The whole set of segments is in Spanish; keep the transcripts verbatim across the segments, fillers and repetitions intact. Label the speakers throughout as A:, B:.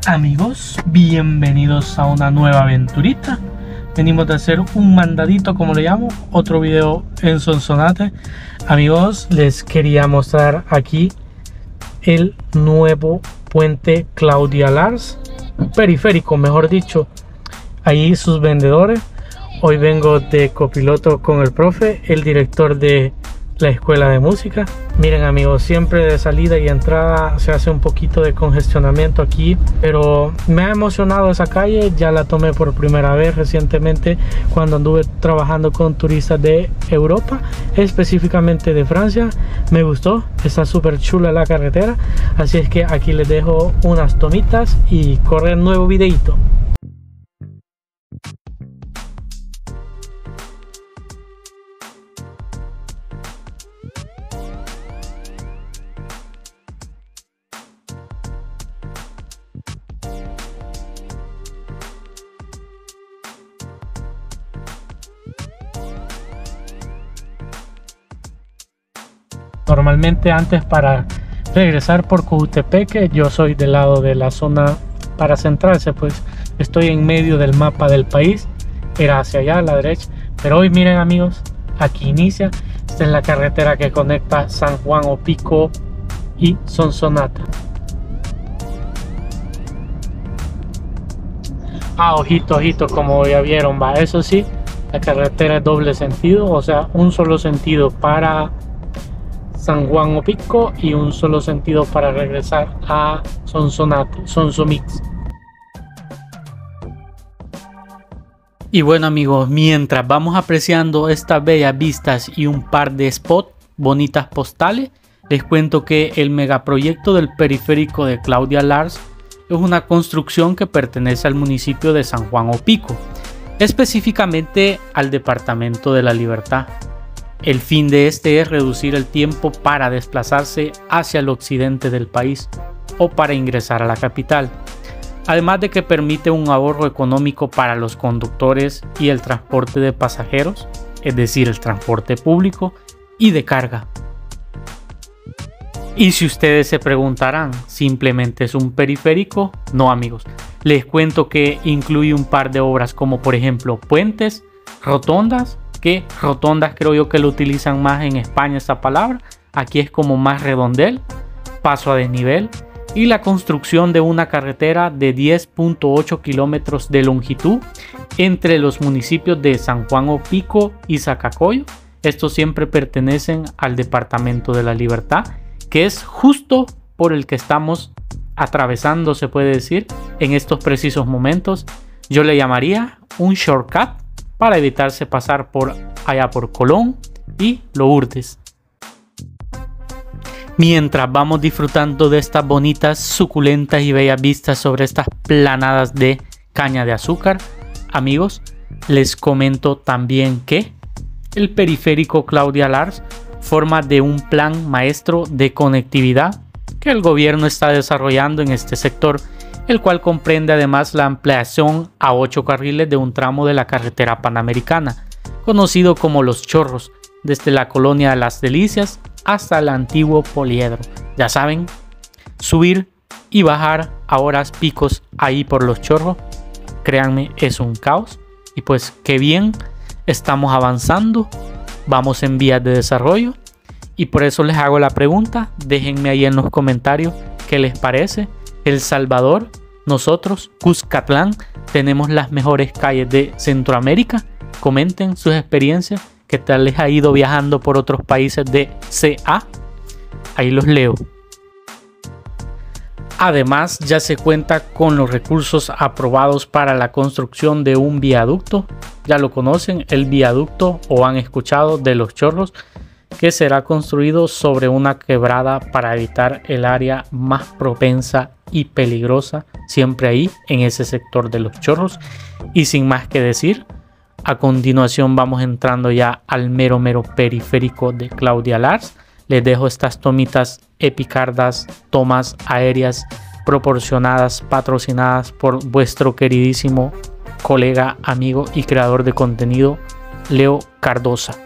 A: Amigos, bienvenidos a una nueva aventurita. Venimos de hacer un mandadito, como le llamo, otro video en Sonsonate. Amigos, les quería mostrar aquí el nuevo puente Claudia Lars, periférico mejor dicho, ahí sus vendedores. Hoy vengo de copiloto con el profe, el director de la escuela de música. Miren amigos, siempre de salida y entrada se hace un poquito de congestionamiento aquí, pero me ha emocionado esa calle. Ya la tomé por primera vez recientemente cuando anduve trabajando con turistas de Europa, específicamente de Francia. Me gustó, está súper chula la carretera, así es que aquí les dejo unas tomitas y corre el nuevo videito. Normalmente antes, para regresar por Cojutepeque, yo soy del lado de la zona para centrarse, pues estoy en medio del mapa del país, era hacia allá a la derecha, pero hoy miren amigos, aquí inicia. Esta es la carretera que conecta San Juan Opico y Sonsonate. Ah, ojito, ojito, como ya vieron, va, eso sí, la carretera es doble sentido, o sea, un solo sentido para San Juan Opico y un solo sentido para regresar a Sonsonate, Sonsomix. Y bueno amigos, mientras vamos apreciando estas bellas vistas y un par de spots bonitas postales, les cuento que el megaproyecto del periférico de Claudia Lars es una construcción que pertenece al municipio de San Juan Opico, específicamente al departamento de La Libertad. El fin de este es reducir el tiempo para desplazarse hacia el occidente del país o para ingresar a la capital, además de que permite un ahorro económico para los conductores y el transporte de pasajeros, es decir, el transporte público y de carga. Y si ustedes se preguntarán, ¿simplemente es un periférico? No amigos, les cuento que incluye un par de obras como por ejemplo puentes, rotondas, que rotondas creo yo que lo utilizan más en España esta palabra, aquí es como más redondel, paso a desnivel, y la construcción de una carretera de diez punto ocho kilómetros de longitud entre los municipios de San Juan Opico y Zacacoyo. Estos siempre pertenecen al departamento de La Libertad, que es justo por el que estamos atravesando, se puede decir, en estos precisos momentos. Yo le llamaría un shortcut para evitarse pasar por allá por Colón y Lourdes. Mientras vamos disfrutando de estas bonitas, suculentas y bellas vistas sobre estas planadas de caña de azúcar, amigos, les comento también que el periférico Claudia Lars forma de un plan maestro de conectividad que el gobierno está desarrollando en este sector, el cual comprende además la ampliación a ocho carriles de un tramo de la carretera panamericana, conocido como Los Chorros, desde la colonia de Las Delicias hasta el antiguo Poliedro. Ya saben, subir y bajar a horas picos ahí por Los Chorros, créanme, es un caos. Y pues qué bien, estamos avanzando, vamos en vías de desarrollo, y por eso les hago la pregunta, déjenme ahí en los comentarios qué les parece. El Salvador, nosotros, Cuscatlán, tenemos las mejores calles de Centroamérica. Comenten sus experiencias, qué tal les ha ido viajando por otros países de C A. Ahí los leo. Además, ya se cuenta con los recursos aprobados para la construcción de un viaducto. Ya lo conocen, el viaducto, o han escuchado de Los Chorros, que será construido sobre una quebrada para evitar el área más propensa y peligrosa, siempre ahí en ese sector de Los Chorros. Y sin más que decir, a continuación vamos entrando ya al mero mero periférico de Claudia Lars. Les dejo estas tomitas epicardas, tomas aéreas proporcionadas, patrocinadas por vuestro queridísimo colega, amigo y creador de contenido, Leo Cardosa.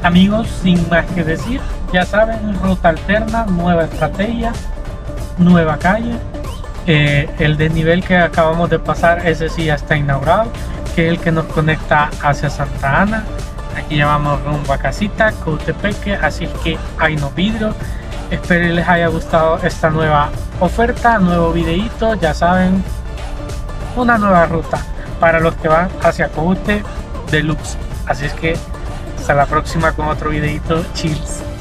A: Amigos, sin más que decir, ya saben, ruta alterna, nueva estrategia, nueva calle. Eh, el desnivel que acabamos de pasar, ese sí ya está inaugurado, que es el que nos conecta hacia Santa Ana. Aquí ya vamos rumbo a casita, Coatepeque, así es que hay no vidrio. Espero que les haya gustado esta nueva oferta, nuevo videito, ya saben, una nueva ruta para los que van hacia Coute Deluxe. Así es que hasta la próxima con otro videito. Chills.